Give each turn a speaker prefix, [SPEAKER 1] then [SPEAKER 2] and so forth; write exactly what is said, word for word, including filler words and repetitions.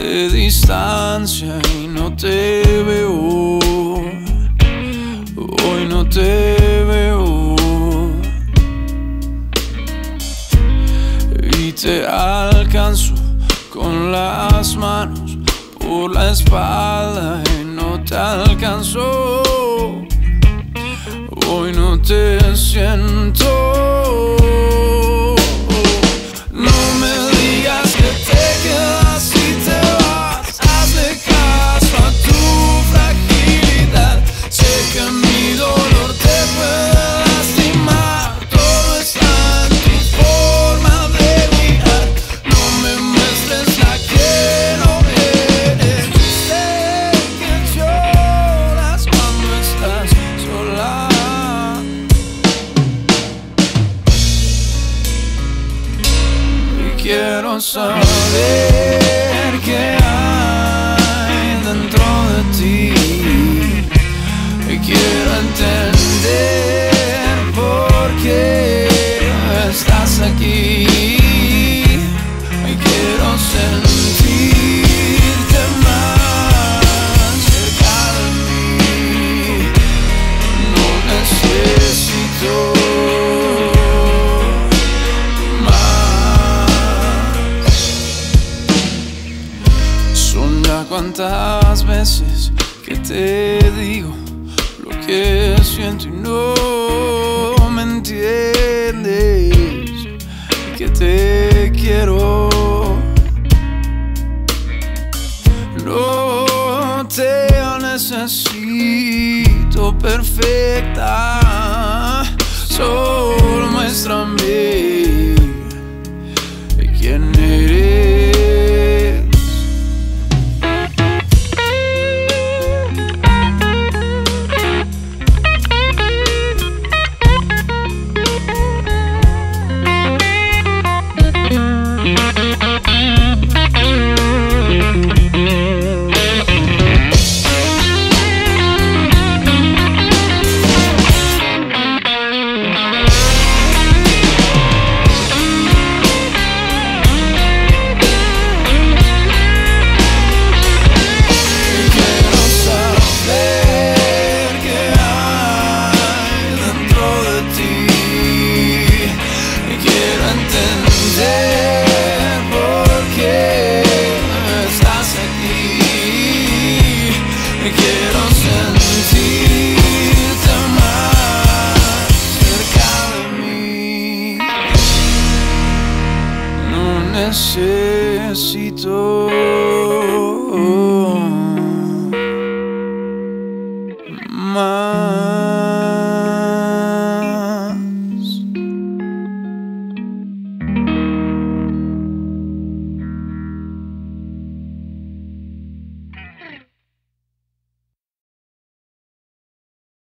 [SPEAKER 1] de distancia y no te veo. Hoy no te veo y te alcanzo con las manos por la espalda y no te alcanzo. Hoy no te siento. No me digas que te quedas y te vas. Hazle caso a tu fragilidad. Sé que mi dolor te puede lastimar. Todo está en tu forma de mirar. No me muestres la que no eres. Sé que lloras cuando estás sola. Quiero saber qué hay dentro de ti. Quiero entender por qué estás aquí. Quiero sentirte más cerca de mí. No necesito cuántas veces que te digo lo que siento y no me entiendes, que te quiero. No te necesito perfecta, solo muéstrame quién eres. Quiero sentirte más cerca de mí. No necesito